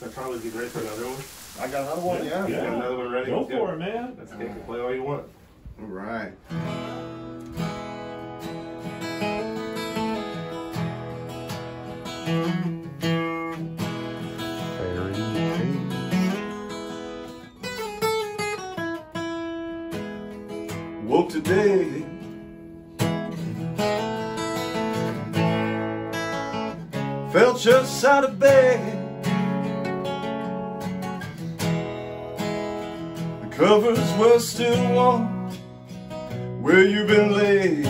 Carlos, you ready for another one? I got another one, yeah. You got another one ready? Go for it, man. Let's kick and play all you want. All right. Woke today, felt just out of bed. The covers were still warm where you've been laying.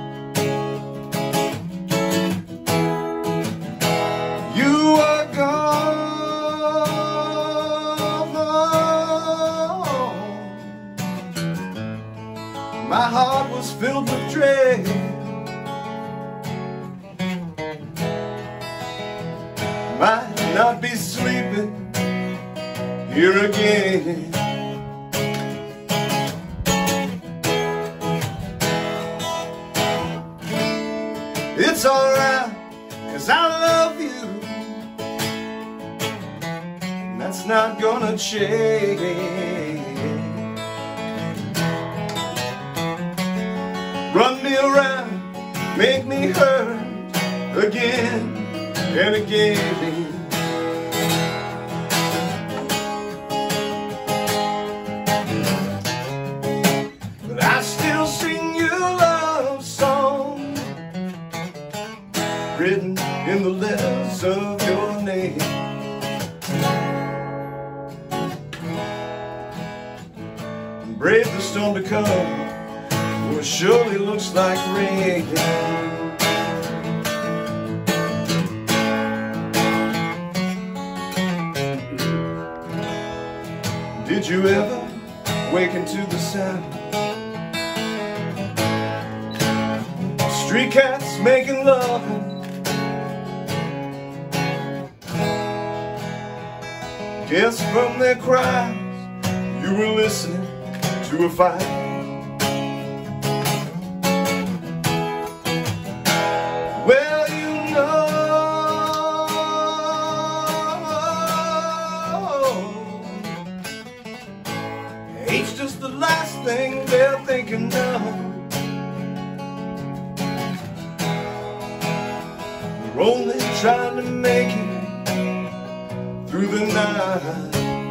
You are gone. My heart was filled with dread. Might not be sleeping here again. It's alright, 'cause I love you, and that's not gonna change. Run me around, make me hurt again and again. But I still sing you love songs written in the letters of your name. And brave the storm to come, for it surely looks like rain. Did you ever waken to the sound? Street cats making love. Guess from their cries you were listening to a fight. Well, you know, hate's just the last thing they're thinking of. They're only trying to make it through the night.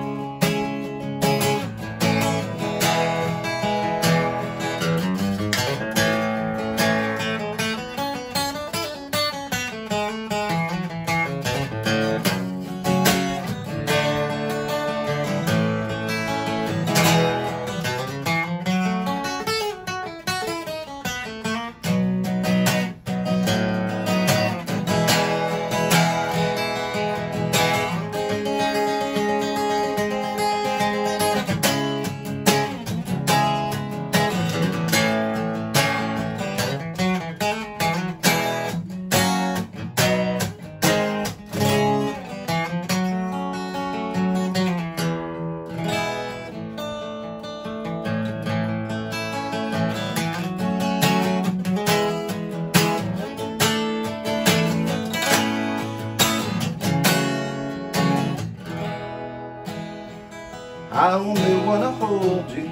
I only wanna hold you.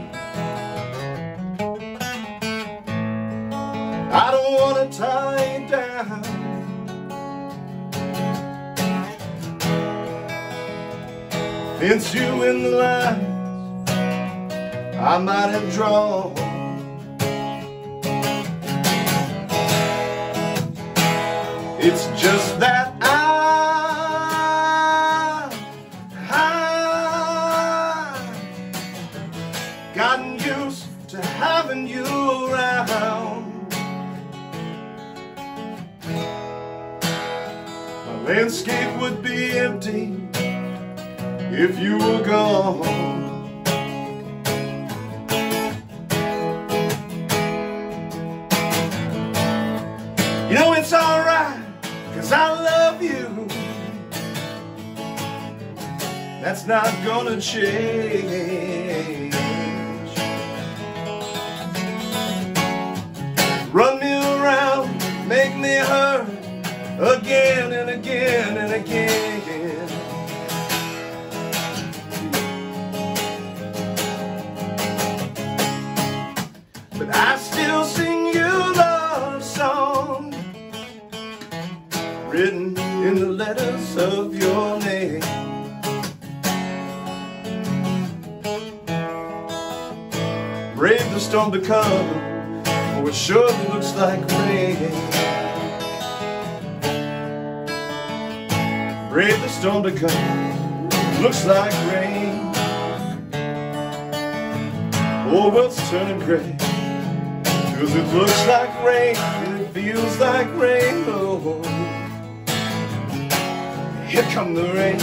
I don't wanna tie you down. Fence you in the lines I might have drawn. It's just that gotten used to having you around. My landscape would be empty if you were gone. You know it's alright, 'cause I love you. That's not gonna change. Run me around, make me hurt again and again and again. morning. Brave the storm to come, for it surely looks like rain. Brave the storm to come, looks like rain. Oh, world's turning gray, 'cause it looks like rain and it feels like rain. Oh, here come the rain.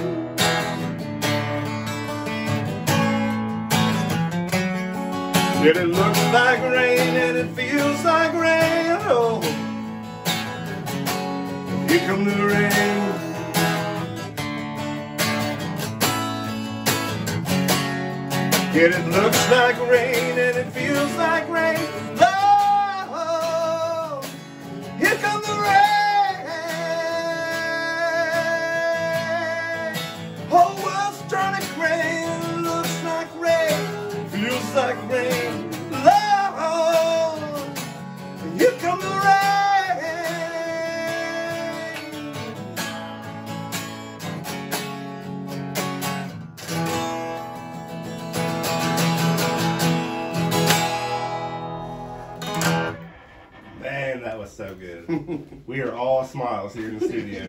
And it looks like rain and it feels like rain. Oh, here come the rain. And it looks like rain and it feels like rain. Oh, here come the rain. Whole world's turning gray. It looks like rain, feels like rain. Lord, here come the rain. Man, that was so good. We are all smiles here in the studio.